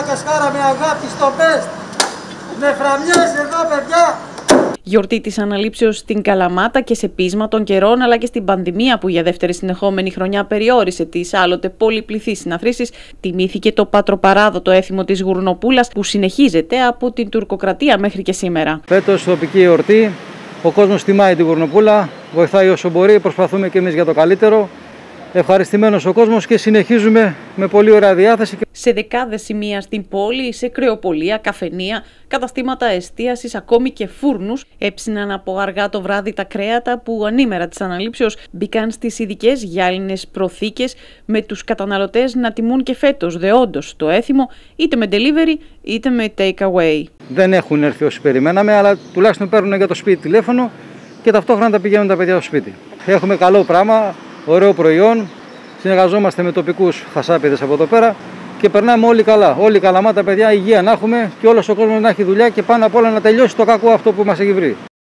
Κασκάρα με αγάπη στο best. Με φραμιές εδώ, παιδιά. Γιορτή της Αναλήψεως στην Καλαμάτα και σε πείσμα των καιρών, αλλά και στην πανδημία που για δεύτερη συνεχόμενη χρονιά περιόρισε τις άλλοτε πολυπληθείς συναθρήσεις, τιμήθηκε το πατροπαράδοτο έθιμο της Γουρνοπούλας που συνεχίζεται από την τουρκοκρατία μέχρι και σήμερα. Φέτος τοπική εορτή, ο κόσμος τιμάει την Γουρνοπούλα, βοηθάει όσο μπορεί, προσπαθούμε και εμείς για το καλύτερο. Ευχαριστημένος ο κόσμος και συνεχίζουμε με πολύ ωραία διάθεση. Σε δεκάδες σημεία στην πόλη, σε κρεοπολία, καφενεία, καταστήματα εστίασης, ακόμη και φούρνους, έψιναν από αργά το βράδυ τα κρέατα που ανήμερα της Αναλήψεως μπήκαν στις ειδικές γυάλινες προθήκες, με τους καταναλωτές να τιμούν και φέτος δεόντως το έθιμο, είτε με delivery είτε με take away. Δεν έχουν έρθει όσοι περιμέναμε, αλλά τουλάχιστον παίρνουν για το σπίτι τηλέφωνο και ταυτόχρονα τα πηγαίνουν τα παιδιά στο σπίτι. Έχουμε καλό πράγμα. Ωραίο προϊόν, συνεργαζόμαστε με τοπικούς χασάπιδες από εδώ πέρα και περνάμε όλοι καλά. Όλοι Καλαμάτα, παιδιά, υγεία να έχουμε και όλος ο κόσμος να έχει δουλειά και πάνω απ' όλα να τελειώσει το κακό αυτό που μας έχει βρει.